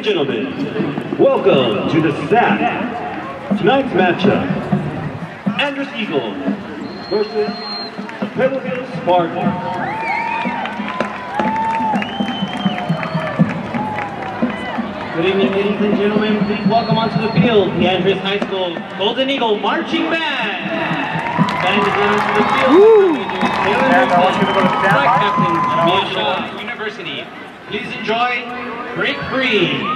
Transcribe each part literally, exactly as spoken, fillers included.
and gentlemen, welcome to the S A C. Tonight's matchup, Andrus Eagle versus the Pebbleville Spartans. Good evening, ladies and gentlemen. Please welcome onto the field the Andrus High School Golden Eagle Marching Band. Band is entered to the field. Taylor Nixon, flag captain, Mia Shaw University. Please enjoy Break Free.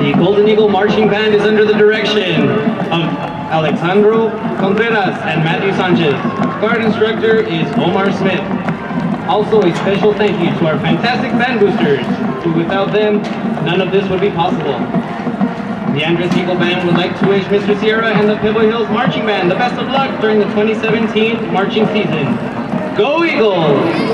The Golden Eagle Marching Band is under the direction of Alexandro Contreras and Matthew Sanchez. Guard instructor is Omar Smith. Also, a special thank you to our fantastic band boosters, who without them, none of this would be possible. The Andres Eagle Band would like to wish Mister Sierra and the Pebble Hills Marching Band the best of luck during the twenty seventeen marching season. Go Eagles!